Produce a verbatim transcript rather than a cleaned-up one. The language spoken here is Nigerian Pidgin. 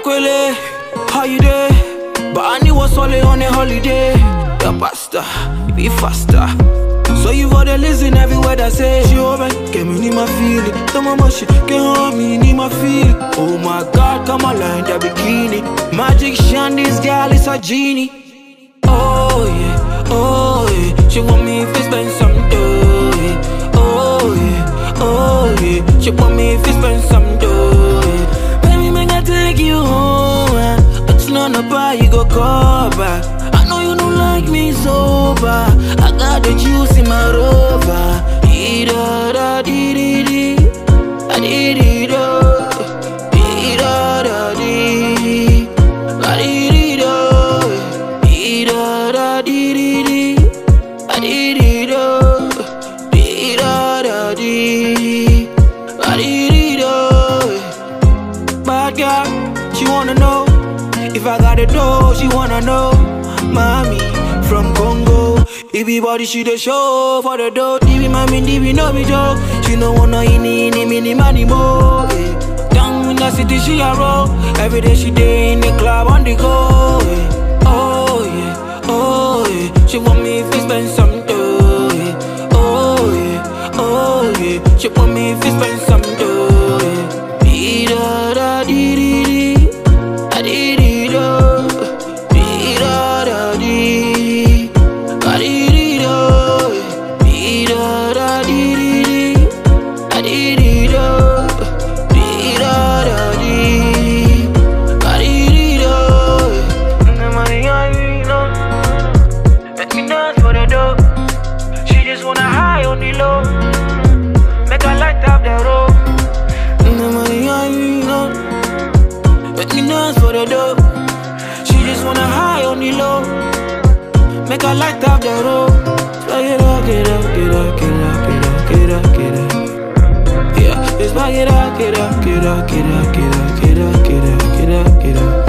Makwele, how you there? But I knew what's only on a holiday. The pasta, be faster. So you gotta listen every word I say. She over, get me in my feeling. The mama she get on me in my feeling. Oh my God, come alive that bikini. Magic shine, this girl is a genie. Oh yeah, oh yeah. She want me to spend some dough. Yeah. Oh yeah, oh yeah. She want me to spend some dough. Yeah. Baby, make I take you home. Yeah. But you know no buy, you go call back. I know you don't like me sober. I got the juice in my rover. Dee da da dee dee dee, da dee dee da, dee da da dee, da dee dee da, dee da da dee dee dee, da dee dee da, dee da da dee, da dee dee da. Bad girl, she wanna know if I got it dough. She wanna know, mommy from Congo. Everybody she the show for the dough. D B mommy, D B no be joke. She no wanna ini ini mini money more. Yeah. Down in the city she a roll. Every day she day in the club on the go. Yeah. Oh yeah, oh yeah. She want me to spend some dough. Yeah. Oh yeah, oh yeah. She want me to spend some dough. Yeah. Dee da da dee dee dee, da dee dee da, dee da da dee, da dee dee da, dee da da dee dee dee, da dee dee da, dee da da dee, da dee dee da. The money I know, let me dance for the dough. She just wanna high on the low, make her light up the road. The money I know, let me dance for the dough. She just wanna high on the low, make her light up the road. Get up, get up, get up, get up, get up, get up, get up. Yeah, it's like get up, get up, get up, get up, get up, get up, get up, get up, get up.